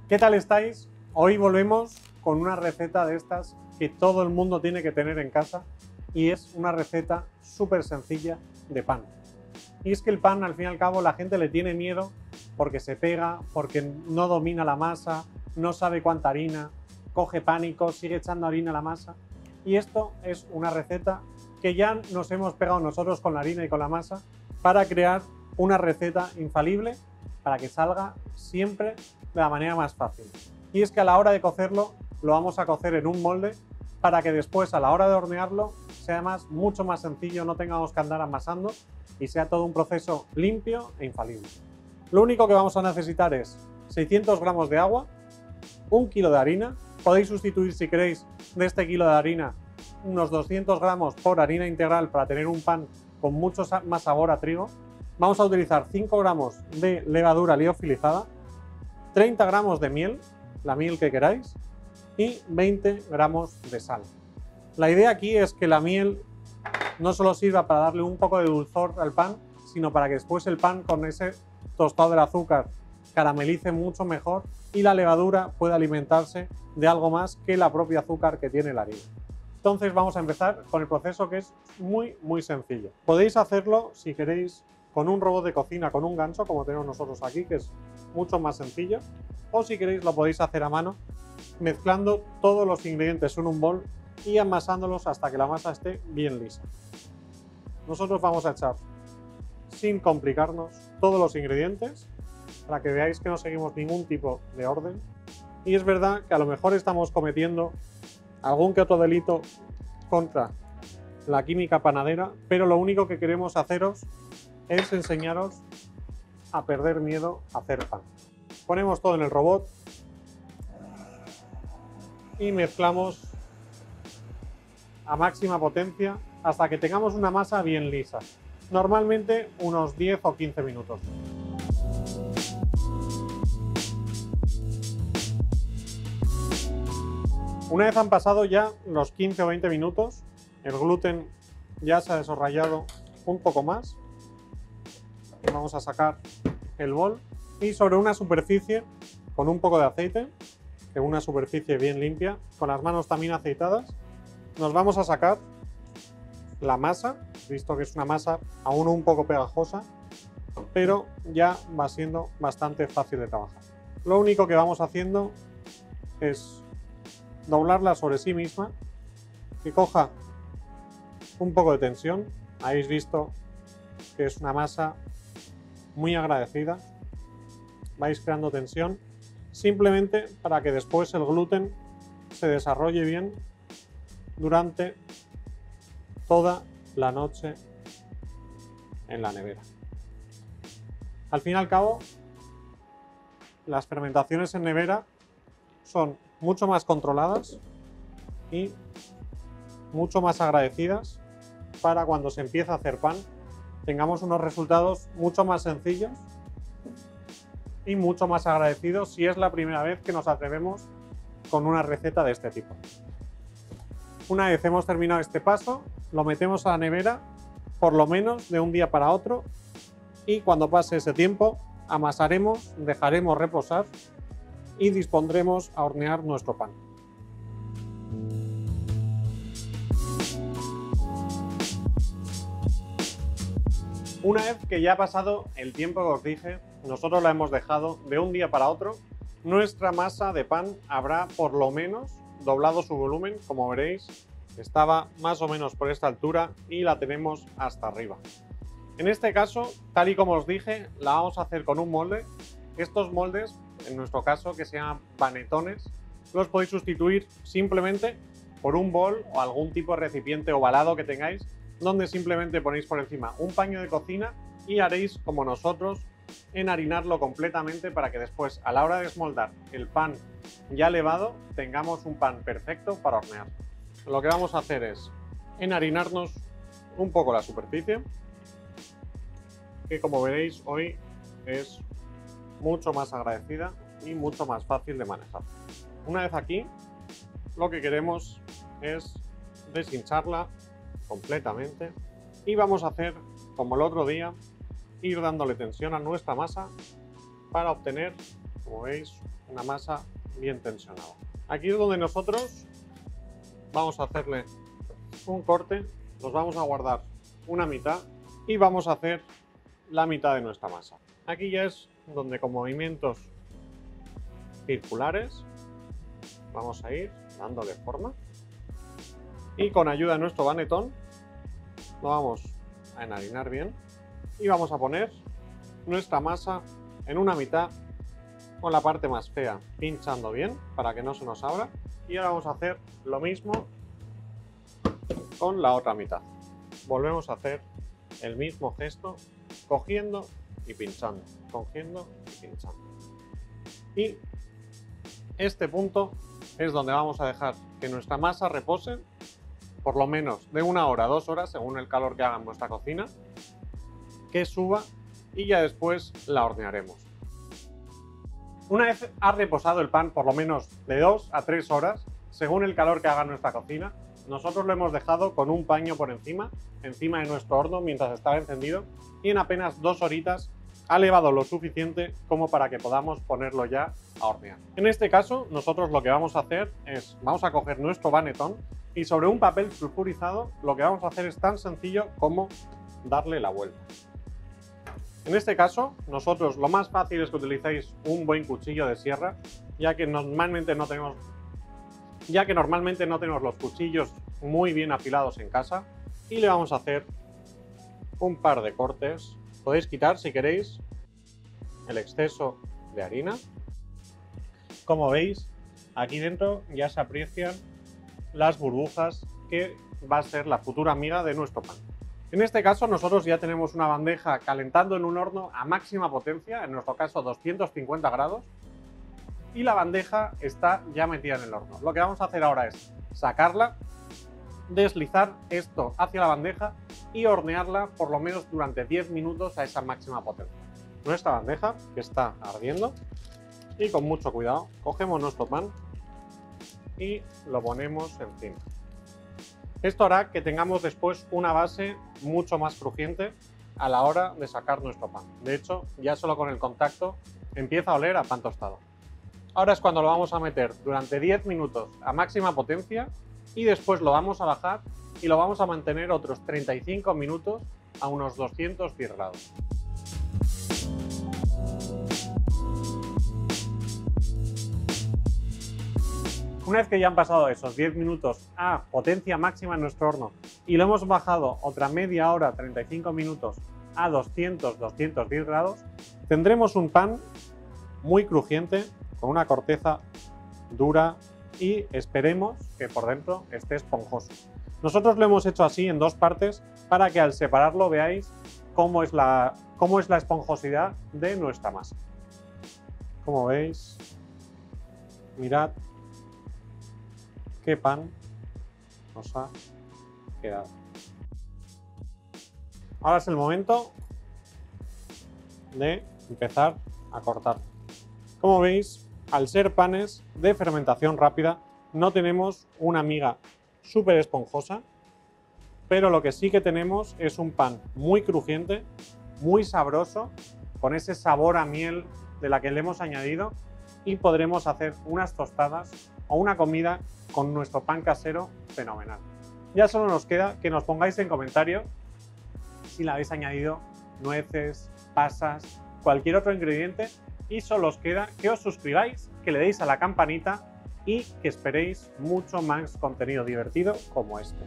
¿Qué tal estáis? Hoy volvemos con una receta de estas que todo el mundo tiene que tener en casa y es una receta súper sencilla de pan. Y es que el pan, al fin y al cabo, la gente le tiene miedo porque se pega, porque no domina la masa, no sabe cuánta harina, coge pánico, sigue echando harina a la masa. Y esto es una receta que ya nos hemos pegado nosotros con la harina y con la masa para crear una receta infalible para que salga siempre de la manera más fácil. Y es que a la hora de cocerlo, lo vamos a cocer en un molde para que después a la hora de hornearlo sea mucho más sencillo, no tengamos que andar amasando y sea todo un proceso limpio e infalible. Lo único que vamos a necesitar es 600 gramos de agua, 1 kilo de harina. Podéis sustituir, si queréis, de este kilo de harina unos 200 gramos por harina integral para tener un pan con mucho más sabor a trigo. Vamos a utilizar 5 gramos de levadura liofilizada, 30 gramos de miel, la miel que queráis, y 20 gramos de sal. La idea aquí es que la miel no solo sirva para darle un poco de dulzor al pan, sino para que después el pan con ese tostado del azúcar caramelice mucho mejor y la levadura pueda alimentarse de algo más que la propia azúcar que tiene la harina. Entonces vamos a empezar con el proceso, que es muy sencillo. Podéis hacerlo, si queréis, con un robot de cocina, con un gancho, como tenemos nosotros aquí, que es mucho más sencillo, o si queréis lo podéis hacer a mano, mezclando todos los ingredientes en un bol y amasándolos hasta que la masa esté bien lisa. Nosotros vamos a echar, sin complicarnos, todos los ingredientes para que veáis que no seguimos ningún tipo de orden. Y es verdad que a lo mejor estamos cometiendo algún que otro delito contra la química panadera, pero lo único que queremos haceros es enseñaros a perder miedo a hacer pan. Ponemos todo en el robot y mezclamos a máxima potencia hasta que tengamos una masa bien lisa. Normalmente unos 10 o 15 minutos. Una vez han pasado ya los 15 o 20 minutos, el gluten ya se ha desarrollado un poco más. Vamos a sacar el bol y sobre una superficie con un poco de aceite, que una superficie bien limpia, con las manos también aceitadas, nos vamos a sacar la masa, visto que es una masa aún un poco pegajosa, pero ya va siendo bastante fácil de trabajar. Lo único que vamos haciendo es doblarla sobre sí misma, que coja un poco de tensión. Habéis visto que es una masa muy agradecida. Vais creando tensión simplemente para que después el gluten se desarrolle bien durante toda la noche en la nevera. Al fin y al cabo, las fermentaciones en nevera son mucho más controladas y mucho más agradecidas para cuando se empieza a hacer pan tengamos unos resultados mucho más sencillos y mucho más agradecidos si es la primera vez que nos atrevemos con una receta de este tipo. Una vez hemos terminado este paso, lo metemos a la nevera por lo menos de un día para otro y cuando pase ese tiempo amasaremos, dejaremos reposar y dispondremos a hornear nuestro pan. Una vez que ya ha pasado el tiempo que os dije, nosotros la hemos dejado de un día para otro, nuestra masa de pan habrá por lo menos doblado su volumen. Como veréis, estaba más o menos por esta altura y la tenemos hasta arriba. En este caso, tal y como os dije, la vamos a hacer con un molde. Estos moldes, en nuestro caso, que se llaman panetones, los podéis sustituir simplemente por un bol o algún tipo de recipiente ovalado que tengáis, donde simplemente ponéis por encima un paño de cocina y haréis como nosotros, enharinarlo completamente para que después, a la hora de desmoldar el pan ya levado, tengamos un pan perfecto para hornear. Lo que vamos a hacer es enharinarnos un poco la superficie, que como veréis hoy es mucho más agradecida y mucho más fácil de manejar. Una vez aquí, lo que queremos es deshincharla completamente y vamos a hacer como el otro día, ir dándole tensión a nuestra masa para obtener, como veis, una masa bien tensionada. Aquí es donde nosotros vamos a hacerle un corte, nos vamos a guardar una mitad y vamos a hacer la mitad de nuestra masa. Aquí ya es donde con movimientos circulares vamos a ir dándole forma y con ayuda de nuestro banetón lo vamos a enharinar bien y vamos a poner nuestra masa en una mitad con la parte más fea pinchando bien para que no se nos abra, y ahora vamos a hacer lo mismo con la otra mitad. Volvemos a hacer el mismo gesto cogiendo y pinchando, cogiendo y pinchando. Y este punto es donde vamos a dejar que nuestra masa repose por lo menos de 1 hora a 2 horas según el calor que haga en vuestra cocina, que suba, y ya después la hornearemos. Una vez ha reposado el pan por lo menos de 2 a 3 horas según el calor que haga en nuestra cocina, nosotros lo hemos dejado con un paño por encima de nuestro horno mientras estaba encendido, y en apenas 2 horitas ha elevado lo suficiente como para que podamos ponerlo ya a hornear. En este caso, nosotros lo que vamos a hacer es, vamos a coger nuestro banetón y sobre un papel sulfurizado lo que vamos a hacer es tan sencillo como darle la vuelta. En este caso, nosotros lo más fácil es que utilicéis un buen cuchillo de sierra, ya que normalmente no tenemos los cuchillos muy bien afilados en casa, y le vamos a hacer un par de cortes. Podéis quitar, si queréis, el exceso de harina. Como veis, aquí dentro ya se aprecian las burbujas que va a ser la futura miga de nuestro pan. En este caso, nosotros ya tenemos una bandeja calentando en un horno a máxima potencia, en nuestro caso 250 grados, y la bandeja está ya metida en el horno. Lo que vamos a hacer ahora es sacarla, deslizar esto hacia la bandeja y hornearla por lo menos durante 10 minutos a esa máxima potencia. Nuestra bandeja, que está ardiendo, y con mucho cuidado cogemos nuestro pan y lo ponemos encima. Esto hará que tengamos después una base mucho más crujiente a la hora de sacar nuestro pan. De hecho, ya solo con el contacto empieza a oler a pan tostado. Ahora es cuando lo vamos a meter durante 10 minutos a máxima potencia, y después lo vamos a bajar y lo vamos a mantener otros 35 minutos a unos 210 grados. Una vez que ya han pasado esos 10 minutos a potencia máxima en nuestro horno y lo hemos bajado otra media hora, 35 minutos a 200-210 grados, tendremos un pan muy crujiente, con una corteza dura, y esperemos que por dentro esté esponjoso. Nosotros lo hemos hecho así en 2 partes para que al separarlo veáis cómo es la esponjosidad de nuestra masa. Como veis, mirad qué pan nos ha quedado. Ahora es el momento de empezar a cortar. Como veis, al ser panes de fermentación rápida, no tenemos una miga súper esponjosa, pero lo que sí que tenemos es un pan muy crujiente, muy sabroso, con ese sabor a miel de la que le hemos añadido, y podremos hacer unas tostadas o una comida con nuestro pan casero fenomenal. Ya solo nos queda que nos pongáis en comentarios si le habéis añadido nueces, pasas, cualquier otro ingrediente, y solo os queda que os suscribáis, que le deis a la campanita y que esperéis mucho más contenido divertido como este.